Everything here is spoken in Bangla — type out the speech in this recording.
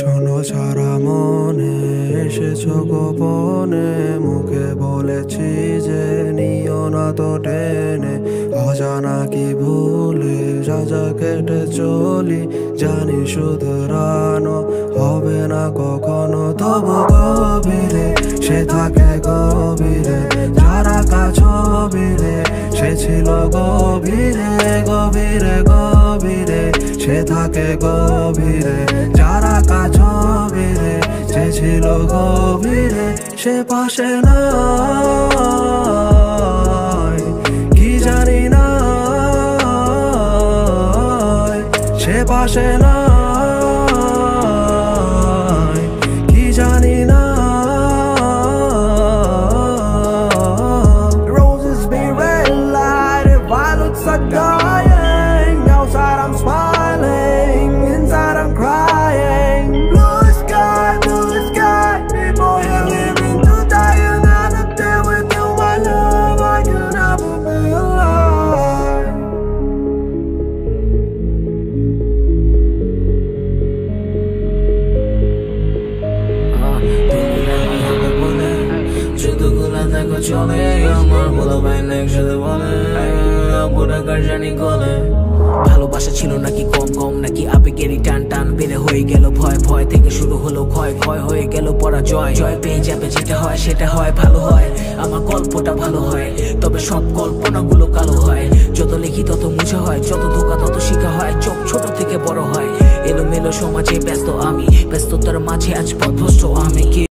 শোনো সারা মনে এসেছো গোপনে, মুখে বলেছি যে নিও না তো টেনে। অজানা কি ভুলে সাজা কেটে চলি, জানি শুধরানো হবে না কখনো। তবু গভীরে সে থাকে গভীরে, যারা কাছবিরে সে ছিল গভীরে গভীরে গভীরে। সে থাকে গভীরে, যারা কাছবিরে সে ছিল গভীরে। সে পাশে নাই কি জানি না, সে পাশে নাই কি জানি না। Roses be red light, violets are dying. Outside I'm smiling, inside I'm crying. Blue sky, people here living to die. Another day with you, my love, I can never be alive. যতগুলা দেখো চলে আমার বলা ভাই না একসাথে বলে পুরাকার জানি গলে। ভালোবাসা ছিল নাকি কম কম, নাকি আবেগেরই টান টান বেড়ে হয়ে গেল ভয়, ভয় থেকে শুরু হলো ক্ষয়, ক্ষয় হয়ে গেল পরাজয়। জয় পেয়ে যাবে যেটা হয় সেটা হয় ভালো হয়, আমার গল্পটা ভালো হয় তবে সব কল্পনাগুলো কালো হয়। যত লিখি তত মুছে হয়, যত ধোকা তত শিখা হয়, চোখ ছোট থেকে বড় হয়। এলোমেলো সমাজে ব্যস্ত আমি, ব্যস্ততার মাঝে আজ পথভ্রষ্ট আমি।